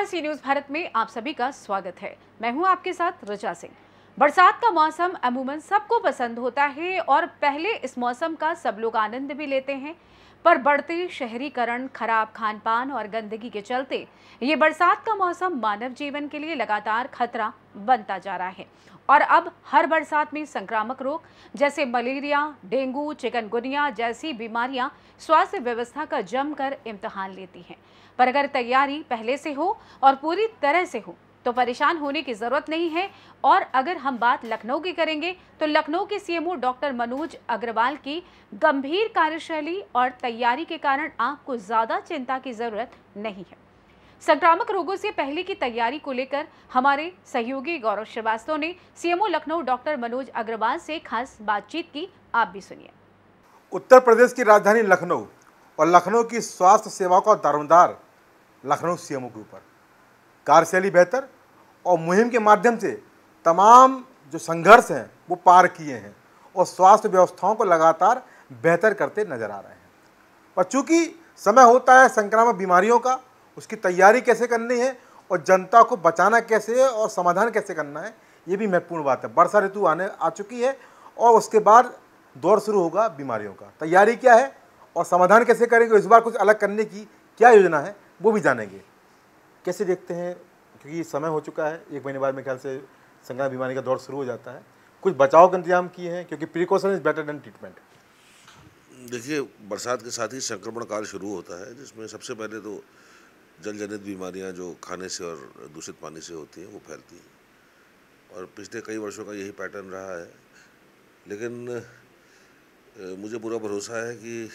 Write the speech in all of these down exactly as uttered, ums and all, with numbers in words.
नमस्कार, सी न्यूज भारत में आप सभी का स्वागत है। मैं हूं आपके साथ रचा सिंह। बरसात का मौसम अमूमन सबको पसंद होता है और पहले इस मौसम का सब लोग आनंद भी लेते हैं, पर बढ़ते शहरीकरण, खराब खान पान और गंदगी के चलते ये बरसात का मौसम मानव जीवन के लिए लगातार खतरा बनता जा रहा है। और अब हर बरसात में संक्रामक रोग जैसे मलेरिया, डेंगू, चिकनगुनिया जैसी बीमारियां स्वास्थ्य व्यवस्था का जमकर इम्तिहान लेती हैं। पर अगर तैयारी पहले से हो और पूरी तरह से हो तो परेशान होने की जरूरत नहीं है। और अगर हम बात लखनऊ की करेंगे तो लखनऊ के सीएमओ डॉक्टर मनोज अग्रवाल की गंभीर कार्यशैली और तैयारी के कारण आपको ज्यादा चिंता की जरूरत नहीं है। संक्रामक रोगों से पहले की तैयारी को लेकर हमारे सहयोगी गौरव श्रीवास्तव ने सीएमओ लखनऊ डॉक्टर मनोज अग्रवाल से खास बातचीत की। आप भी सुनिए। उत्तर प्रदेश की राजधानी लखनऊ और लखनऊ की स्वास्थ्य सेवाओं का दारोमदार लखनऊ सीएमओ के ऊपर। कार्यशैली बेहतर और मुहिम के माध्यम से तमाम जो संघर्ष हैं वो पार किए हैं और स्वास्थ्य व्यवस्थाओं को लगातार बेहतर करते नजर आ रहे हैं। पर चूंकि समय होता है संक्रामक बीमारियों का, उसकी तैयारी कैसे करनी है और जनता को बचाना कैसे है और समाधान कैसे करना है, ये भी महत्वपूर्ण बात है। वर्षा ऋतु आने आ चुकी है और उसके बाद दौर शुरू होगा बीमारियों का। तैयारी क्या है और समाधान कैसे करेंगे, इस बार कुछ अलग करने की क्या योजना है वो भी जानेंगे। कैसे देखते हैं, क्योंकि समय हो चुका है, एक महीने बाद मेरे ख्याल से संक्रामक बीमारी का दौर शुरू हो जाता है, कुछ बचाव का इंतजाम किए हैं क्योंकि precaution is better than treatment. देखिए, बरसात के साथ ही संक्रमण काल शुरू होता है, जिसमें सबसे पहले तो जल जनित बीमारियां जो खाने से और दूषित पानी से होती हैं वो फैलती हैं और पिछले कई वर्षों का यही पैटर्न रहा है। लेकिन मुझे पूरा भरोसा है कि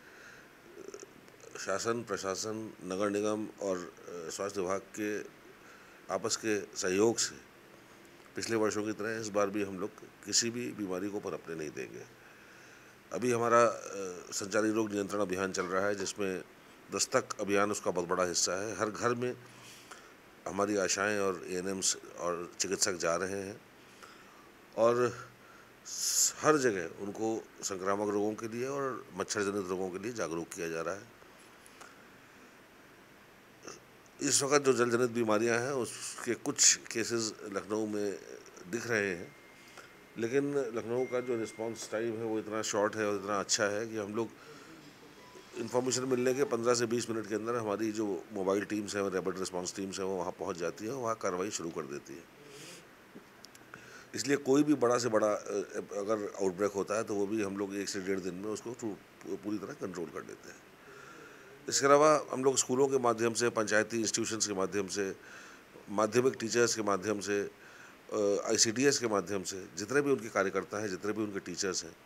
शासन, प्रशासन, नगर निगम और स्वास्थ्य विभाग के आपस के सहयोग से पिछले वर्षों की तरह इस बार भी हम लोग किसी भी बीमारी को पनपने नहीं देंगे। अभी हमारा संचारी रोग नियंत्रण अभियान चल रहा है, जिसमें दस्तक अभियान उसका बहुत बड़ा हिस्सा है। हर घर में हमारी आशाएं और एएनएम्स और चिकित्सक जा रहे हैं और हर जगह उनको संक्रामक रोगों के लिए और मच्छर जनित रोगों के लिए जागरूक किया जा रहा है। इस वक्त जो जल जनित बीमारियां हैं उसके कुछ केसेस लखनऊ में दिख रहे हैं, लेकिन लखनऊ का जो रिस्पांस टाइम है वो इतना शॉर्ट है और इतना अच्छा है कि हम लोग इन्फॉर्मेशन मिलने के पंद्रह से बीस मिनट के अंदर हमारी जो मोबाइल टीम्स हैं, रैपिड रिस्पांस टीम्स हैं, वो वहाँ पहुँच जाती है और वहाँ कार्रवाई शुरू कर देती है। इसलिए कोई भी बड़ा से बड़ा अगर आउटब्रेक होता है तो वो भी हम लोग एक से डेढ़ दिन में उसको पूरी तरह कंट्रोल कर लेते हैं। इसके अलावा हम लोग स्कूलों के माध्यम से, पंचायती इंस्टीट्यूशंस के माध्यम से, माध्यमिक टीचर्स के माध्यम से, आईसीडीएस के माध्यम से, जितने भी उनके कार्यकर्ता हैं, जितने भी उनके टीचर्स हैं,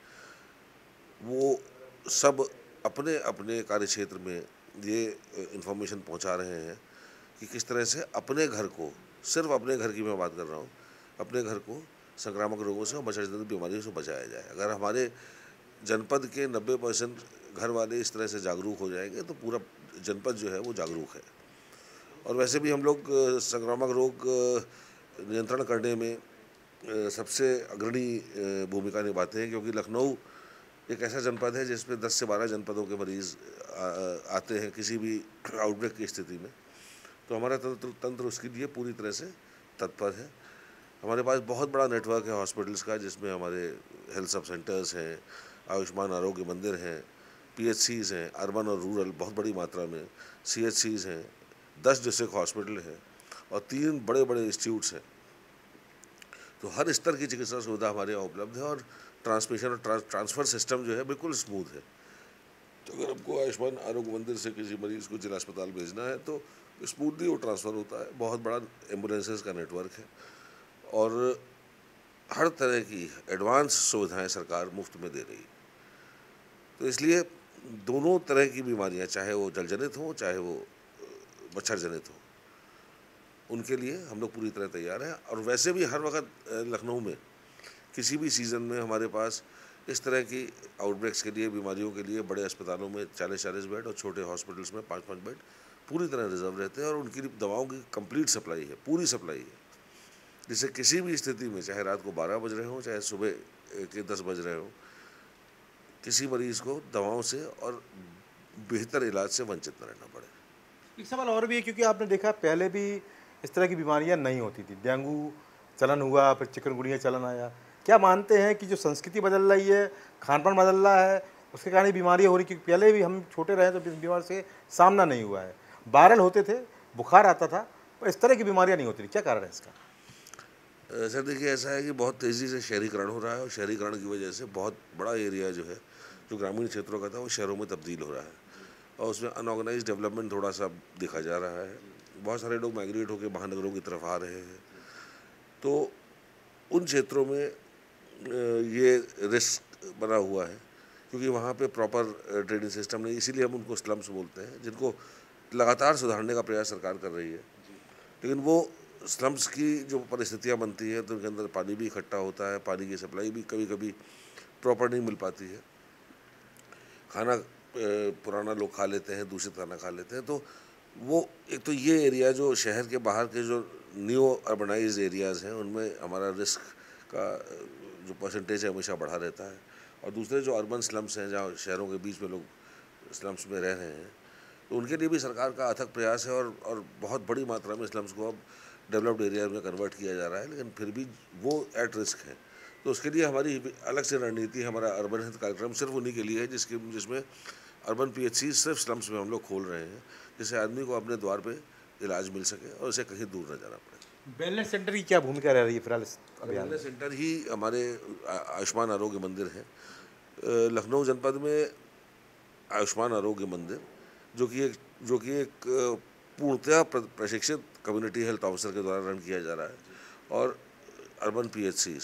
वो सब अपने अपने कार्य क्षेत्र में ये इन्फॉर्मेशन पहुंचा रहे हैं कि किस तरह से अपने घर को, सिर्फ अपने घर की मैं बात कर रहा हूँ, अपने घर को संक्रामक रोगों से और मच्छर जनित बीमारियों से बचाया जाए। अगर हमारे जनपद के नब्बे परसेंट घर वाले इस तरह से जागरूक हो जाएंगे तो पूरा जनपद जो है वो जागरूक है। और वैसे भी हम लोग संक्रामक रोग नियंत्रण करने में सबसे अग्रणी भूमिका निभाते हैं, क्योंकि लखनऊ एक ऐसा जनपद है जिसमें दस से बारह जनपदों के मरीज़ आते हैं किसी भी आउटब्रेक की स्थिति में। तो हमारा तंत्र तंत्र उसके लिए पूरी तरह से तत्पर है। हमारे पास बहुत बड़ा नेटवर्क है हॉस्पिटल्स का, जिसमें हमारे हेल्थ सब सेंटर्स हैं, आयुष्मान आरोग्य मंदिर हैं, पीएचसीज़ हैं, अर्बन और रूरल बहुत बड़ी मात्रा में, सीएचसीज़ हैं, दस डिस्ट्रिक्ट हॉस्पिटल हैं और तीन बड़े बड़े इंस्टीट्यूट्स हैं। तो हर स्तर की चिकित्सा सुविधा हमारे यहाँ उपलब्ध है और ट्रांसमिशन और ट्रांस, ट्रांसफ़र सिस्टम जो है बिल्कुल स्मूथ है। तो अगर हमको आयुष्मान आरोग्य मंदिर से किसी मरीज़ को जिला अस्पताल भेजना है तो स्मूथली वो ट्रांसफ़र होता है। बहुत बड़ा एम्बुलेंसेस का नेटवर्क है और हर तरह की एडवांस सुविधाएं सरकार मुफ्त में दे रही है। तो इसलिए दोनों तरह की बीमारियां, चाहे वो जल जनित हो चाहे वो मच्छर जनित हो, उनके लिए हम लोग पूरी तरह तैयार हैं। और वैसे भी हर वक्त लखनऊ में किसी भी सीज़न में हमारे पास इस तरह की आउटब्रेक्स के लिए, बीमारियों के लिए बड़े अस्पतालों में चालीस चालीस बेड और छोटे हॉस्पिटल्स में पाँच पाँच बेड पूरी तरह रिजर्व रहते हैं और उनकी दवाओं की कंप्लीट सप्लाई है, पूरी सप्लाई है, जिससे किसी भी स्थिति में, चाहे रात को बारह बज रहे हों चाहे सुबह के दस बज रहे हों, किसी मरीज़ को दवाओं से और बेहतर इलाज से वंचित न रहना पड़े। एक सवाल और भी है, क्योंकि आपने देखा पहले भी इस तरह की बीमारियां नहीं होती थी, डेंगू चलन हुआ, फिर चिकनगुनिया चलन आया। क्या मानते हैं कि जो संस्कृति बदल रही है, खान पान बदल रहा है, उसके कारण ये बीमारियाँ हो रही? क्योंकि पहले भी हम छोटे रहे तो इस बीमारी से सामना नहीं हुआ है। वायरल होते थे, बुखार आता था, पर इस तरह की बीमारियाँ नहीं होती थी। क्या कारण है इसका? सर देखिए, ऐसा है कि बहुत तेज़ी से शहरीकरण हो रहा है और शहरीकरण की वजह से बहुत बड़ा एरिया जो है, जो ग्रामीण क्षेत्रों का था, वो शहरों में तब्दील हो रहा है और उसमें अनऑर्गेनाइज डेवलपमेंट थोड़ा सा देखा जा रहा है। बहुत सारे लोग माइग्रेट होकर महानगरों की तरफ आ रहे हैं, तो उन क्षेत्रों में ये रिस्क बना हुआ है क्योंकि वहाँ पे प्रॉपर ड्रेनेज सिस्टम नहीं, इसीलिए हम उनको स्लम्स बोलते हैं, जिनको लगातार सुधारने का प्रयास सरकार कर रही है। लेकिन वो स्लम्स की जो परिस्थितियाँ बनती है तो उनके अंदर पानी भी इकट्ठा होता है, पानी की सप्लाई भी कभी कभी प्रॉपर नहीं मिल पाती है, खाना पुराना लोग खा लेते हैं, दूषित खाना खा लेते हैं। तो वो एक तो ये एरिया जो शहर के बाहर के जो न्यू अर्बनाइज एरियाज़ हैं उनमें हमारा रिस्क का जो परसेंटेज है हमेशा बढ़ा रहता है, और दूसरे जो अर्बन स्लम्स हैं जहाँ शहरों के बीच में लोग स्लम्स में रह रहे हैं, तो उनके लिए भी सरकार का अथक प्रयास है और और बहुत बड़ी मात्रा में स्लम्स को अब डेवलप्ड एरिया में कन्वर्ट किया जा रहा है, लेकिन फिर भी वो एट रिस्क है। तो उसके लिए हमारी अलग से रणनीति, हमारा अर्बन हेल्थ कार्यक्रम सिर्फ उन्हीं के लिए है जिसके जिसमें अर्बन पी एच सी सिर्फ स्लम्स में हम लोग खोल रहे हैं, जिससे आदमी को अपने द्वार पे इलाज मिल सके और उसे कहीं दूर न जाना पड़े। वेलनेस सेंटर की क्या भूमिका रह रही है फिलहाल इस अभियान में? वेलनेस सेंटर ही हमारे आयुष्मान आरोग्य मंदिर है लखनऊ जनपद में। आयुष्मान आरोग्य मंदिर जो कि एक जो कि एक पूर्णतः प्रशिक्षित कम्युनिटी हेल्थ ऑफिसर के द्वारा रन किया जा रहा है, और अर्बन पी एच सीज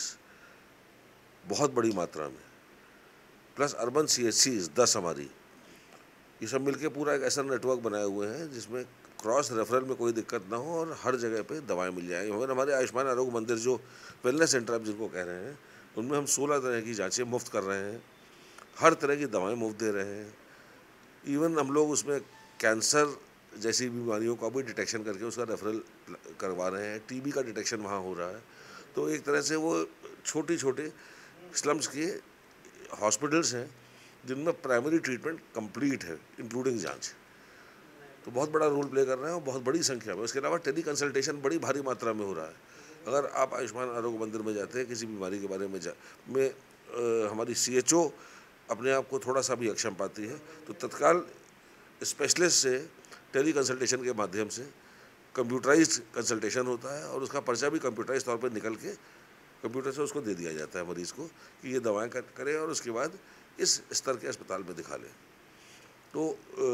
बहुत बड़ी मात्रा में, plus urban C H Cs दस हमारी, ये सब मिलके पूरा एक ऐसा नेटवर्क बनाए हुए हैं जिसमें क्रॉस रेफरल में कोई दिक्कत ना हो और हर जगह पे दवाएं मिल जाएंगी। मगर हमारे आयुष्मान आरोग्य मंदिर जो वेलनेस सेंटर आप जिनको कह रहे हैं, उनमें हम सोलह तरह की जांचें मुफ्त कर रहे हैं, हर तरह की दवाएं मुफ्त दे रहे हैं। इवन हम लोग उसमें कैंसर जैसी बीमारियों का भी डिटेक्शन करके उसका रेफरल करवा रहे हैं, टीबी का डिटेक्शन वहाँ हो रहा है। तो एक तरह से वो छोटी छोटे स्लम्स के हॉस्पिटल्स हैं जिनमें प्राइमरी ट्रीटमेंट कंप्लीट है इंक्लूडिंग जांच, तो बहुत बड़ा रोल प्ले कर रहे हैं और बहुत बड़ी संख्या में। उसके अलावा टेली कंसल्टेशन बड़ी भारी मात्रा में हो रहा है। अगर आप आयुष्मान आरोग्य मंदिर में जाते हैं किसी बीमारी के बारे में जा में आ, हमारी सी एच ओ अपने आप को थोड़ा सा भी अक्षम पाती है तो तत्काल स्पेशलिस्ट से टेली कंसल्टेशन के माध्यम से कंप्यूटराइज्ड कंसल्टेशन होता है और उसका पर्चा भी कंप्यूटराइज तौर पर निकल के कंप्यूटर से उसको दे दिया जाता है मरीज़ को कि ये दवाएं करें और उसके बाद इस स्तर के अस्पताल में दिखा लें। तो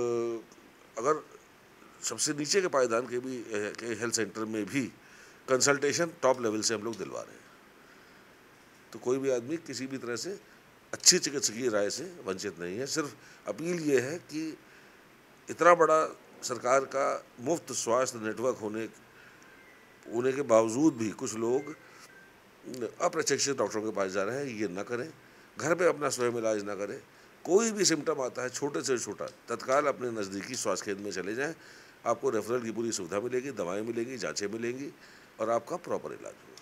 अगर सबसे नीचे के पायदान के भी के हेल्थ सेंटर में भी कंसल्टेशन टॉप लेवल से हम लोग दिलवा रहे हैं, तो कोई भी आदमी किसी भी तरह से अच्छी चिकित्सकीय राय से वंचित नहीं है। सिर्फ अपील ये है कि इतना बड़ा सरकार का मुफ्त स्वास्थ्य नेटवर्क होने होने के बावजूद भी कुछ लोग अप्रशिक्षित डॉक्टरों के पास जा रहे हैं। ये ना करें, घर पे अपना स्वयं इलाज ना करें। कोई भी सिम्टम आता है छोटे से छोटा, तत्काल अपने नज़दीकी स्वास्थ्य केंद्र में चले जाएं, आपको रेफरल की पूरी सुविधा मिलेगी, दवाएं मिलेंगी, जांचें मिलेंगी और आपका प्रॉपर इलाज होगा।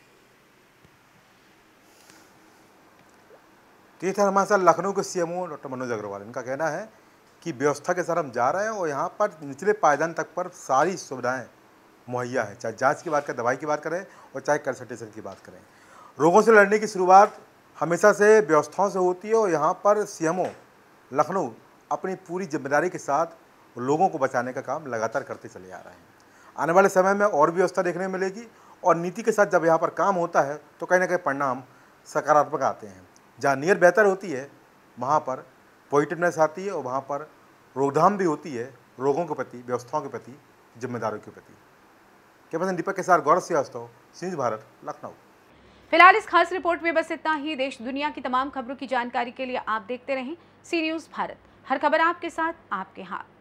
तो ये था हमारे साथ लखनऊ के C M O doctor Manoj Agarwal. इनका कहना है कि व्यवस्था के साथ हम जा रहे हैं और यहाँ पर निचले पायदान तक पर सारी सुविधाएं मुहैया हैं, चाहे जांच की बात करें, दवाई की बात करें और चाहे कंसल्टेशन की बात करें। रोगों से लड़ने की शुरुआत हमेशा से व्यवस्थाओं से होती है और यहाँ पर सी एम ओ लखनऊ अपनी पूरी जिम्मेदारी के साथ लोगों को बचाने का काम लगातार करते चले आ रहे हैं। आने वाले समय में और व्यवस्था देखने में मिलेगी और नीति के साथ जब यहाँ पर काम होता है तो कहीं ना कहीं परिणाम सकारात्मक आते हैं। जहाँ नीयत बेहतर होती है वहाँ पर पॉजिटिवनेस आती है और वहाँ पर रोकथाम भी होती है रोगों के प्रति, व्यवस्थाओं के प्रति, जिम्मेदारियों के प्रति। क्या पसंद दीपक के साथ गौरव श्रीवास्तव, सी न्यूज़ भारत, लखनऊ। फिलहाल इस खास रिपोर्ट में बस इतना ही। देश दुनिया की तमाम खबरों की जानकारी के लिए आप देखते रहें सी न्यूज़ भारत। हर खबर आपके साथ, आपके हाथ।